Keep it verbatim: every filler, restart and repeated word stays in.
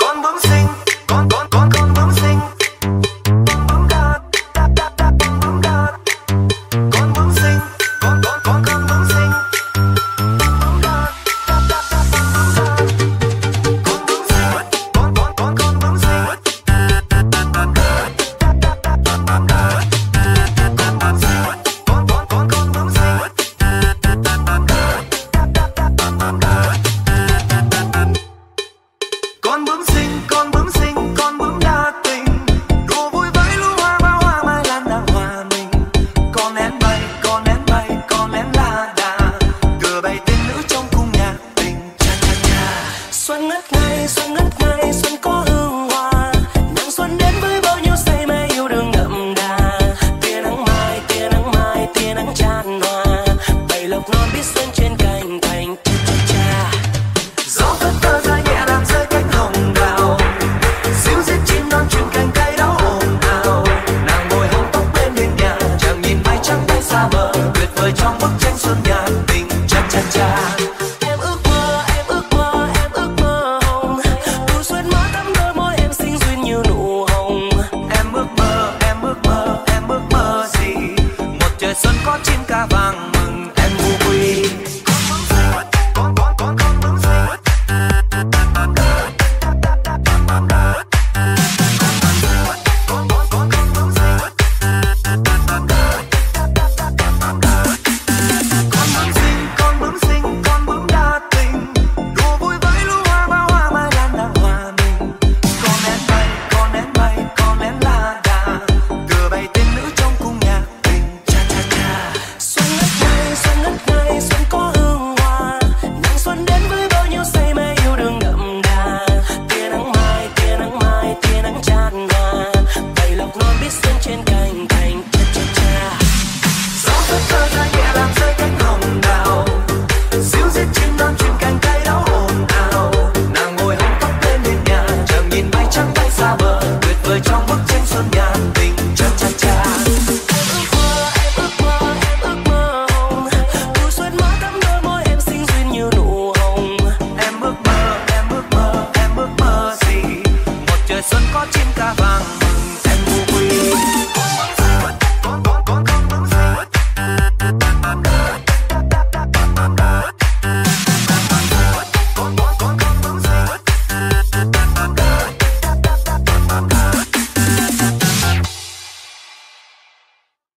con bướm xinh, con con con con bướm xinh, con bướm đát, đát đát đát con bướm đát, con bướm xinh, con con con con bướm xinh, con bướm đát, đát đát đát con bướm đát, con bướm xinh, con con con con bướm xinh, đát đát đát con bướm đát, con bướm xinh, con con con con bướm xinh, đát đát đát con bướm đát. Con bướm xinh, con bướm xinh, con bướm đa tình, đùa vui với lũ hoa bao hoa mai lan đang hòa mình. Con én bay, con én bay, con én la đà, cửa bày tên nữ trong cung nhạc tình cha cha cha. Xuân ngất ngây, xuân ngất ngây, xuân có hương